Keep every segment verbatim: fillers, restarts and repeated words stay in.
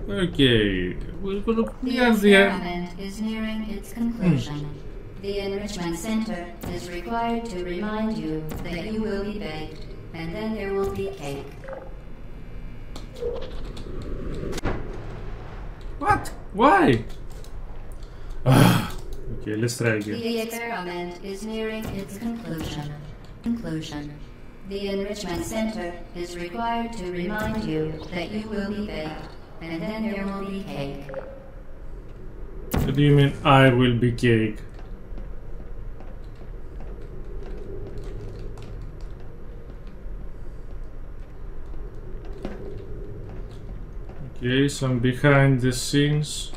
Okay, we're gonna The clear the end. experiment is nearing its conclusion. The enrichment center is required to remind you that you will be baked, and then there will be cake. What? Why? Ah, okay, let's try again. The experiment is nearing its conclusion. Conclusion. The enrichment center is required to remind you that you will be baked, and then there will be cake. What do you mean I will be cake? Okay, some behind the scenes.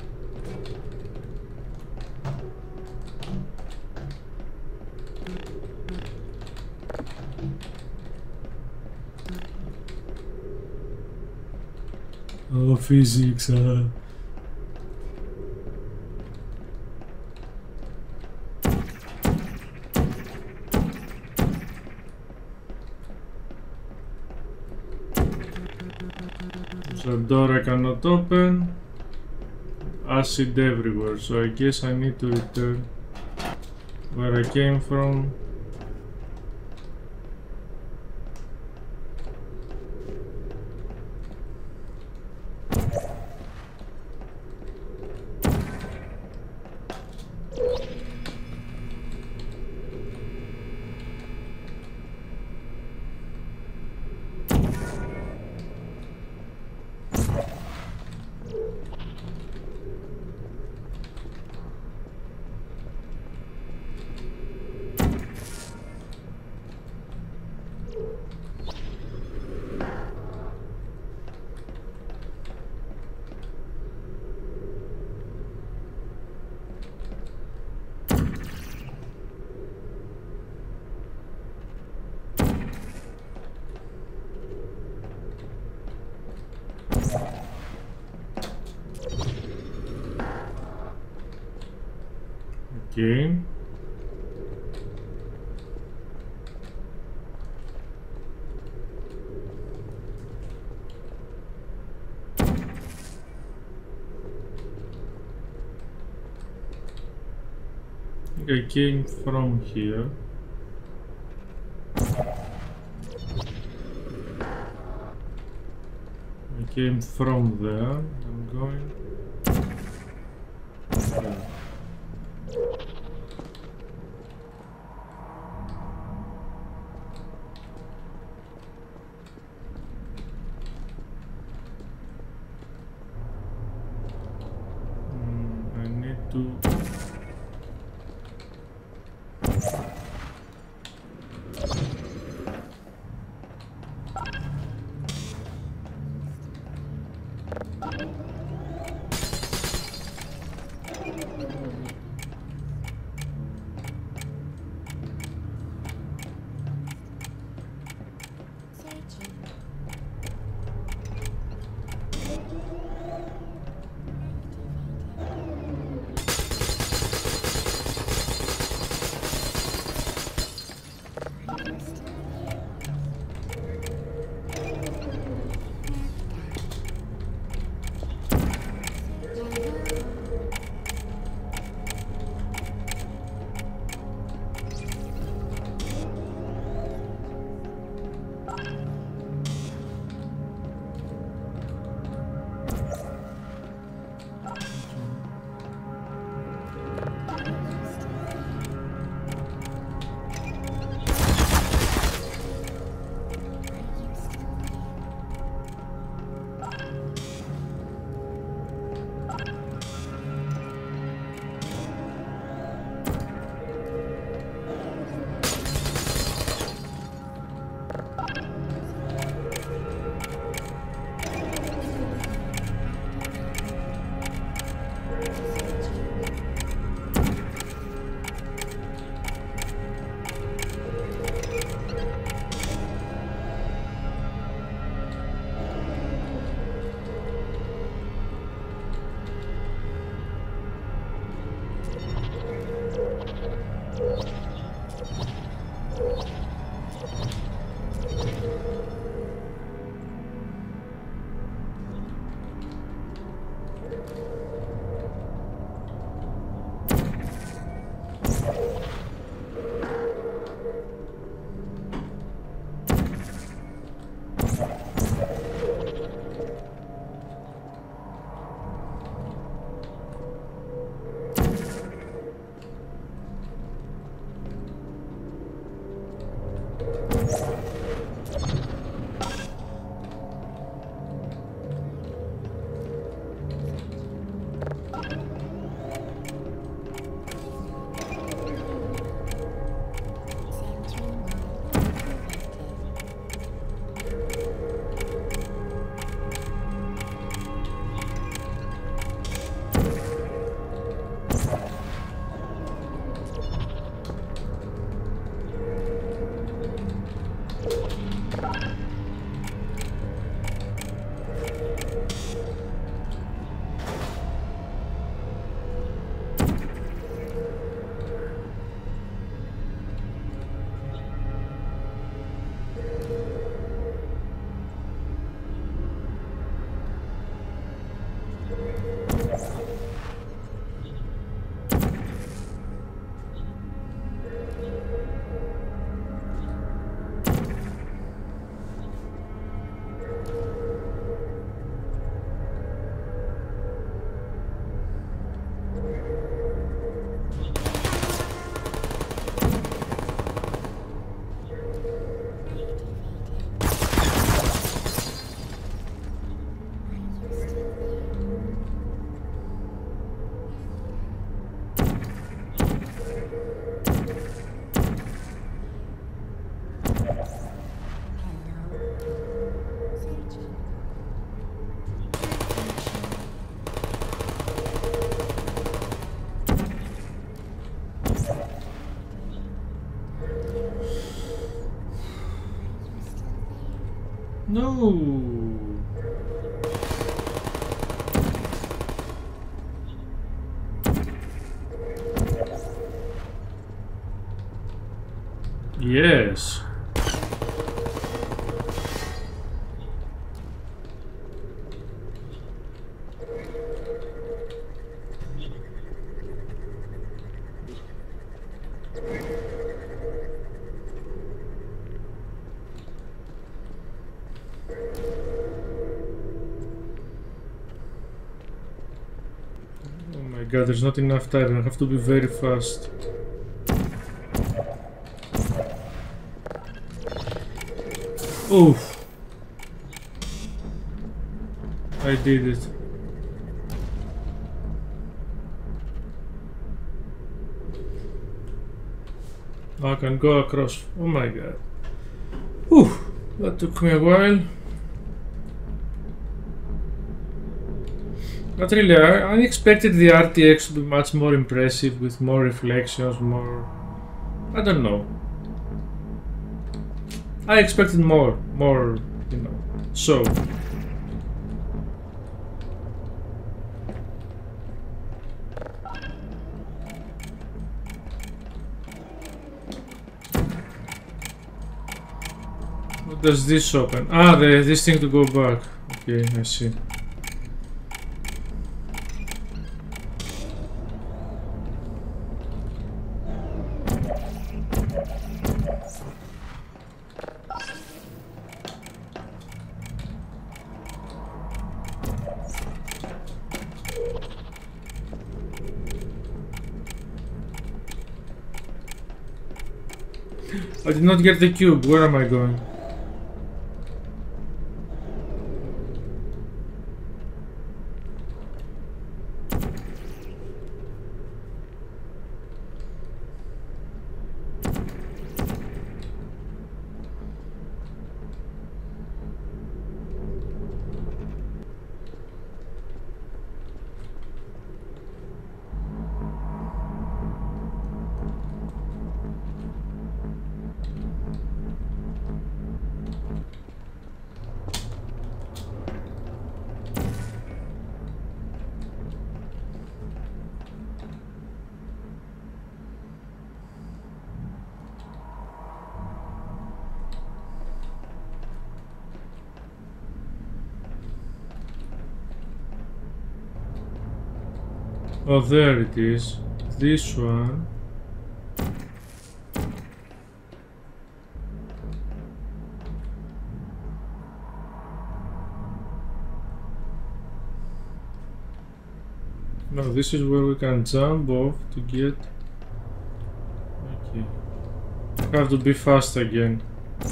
Oh, physics, uh. So door I cannot open. Acid everywhere, so I guess I need to return where I came from. Okay. I think I came from here. I came from there. I'm going. Yeah. Mm, I need to. No. Yes. Oh my god, there's not enough time. I have to be very fast. Oof. I did it. I can go across. Oh my god. Whew. That took me a while. But really, I, I expected the R T X to be much more impressive with more reflections, more... I don't know. I expected more, more, you know, so. What does this open? Ah, the, this thing to go back. Okay, I see. I did not get the cube. Where am I going? Oh, there it is. This one. No, this is where we can jump off to get... Okay. I have to be fast again.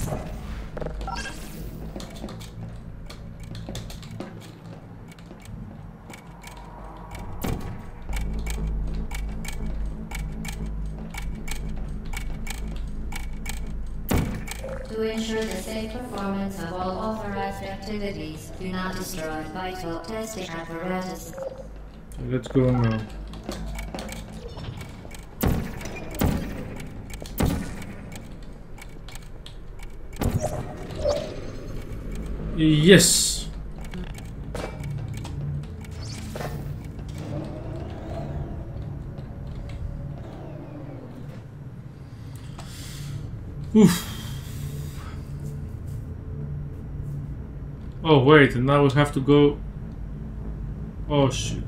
To ensure the safe performance of all authorized activities, do not destroy vital testing apparatus. Let's go now. Yes! Oof! Oh wait, and now we have to go... Oh shit.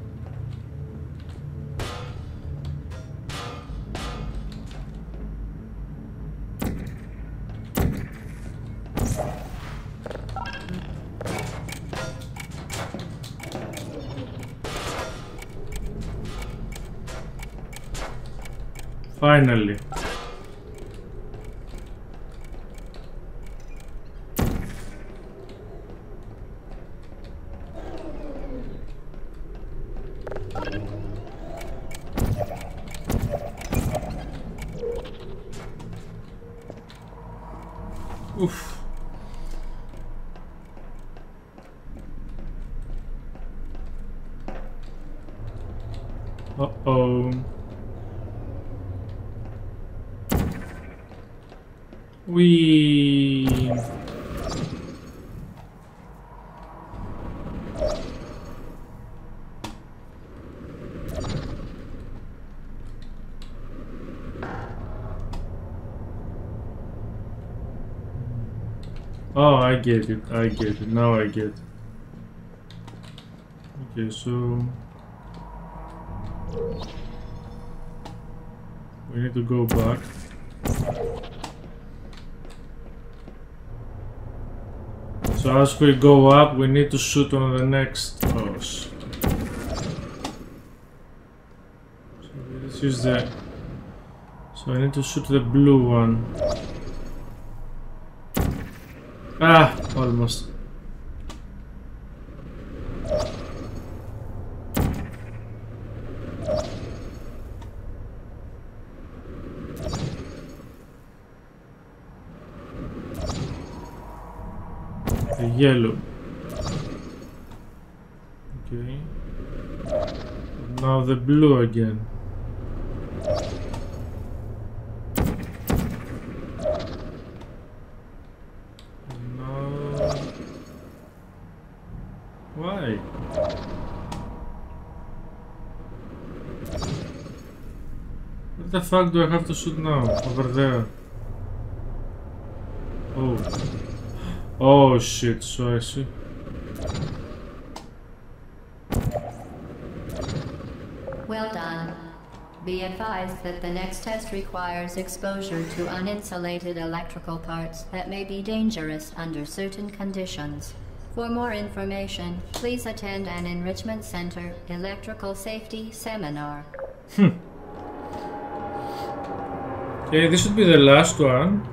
Finally. Oof. Uh-oh. Wee. Oh, I get it. I get it. Now I get it. Okay, so we need to go back. So as we go up, we need to shoot on the next. Oh shit. So let's use the. So I need to shoot the blue one. Ah, almost. The yellow. Okay. Now the blue again. Why? What the fuck do I have to shoot now? Over there. Oh. Oh shit, so I see. Well done. Be advised that the next test requires exposure to uninsulated electrical parts that may be dangerous under certain conditions. For more information, please attend an Enrichment Center Electrical Safety Seminar. Hmm. Okay, this should be the last one.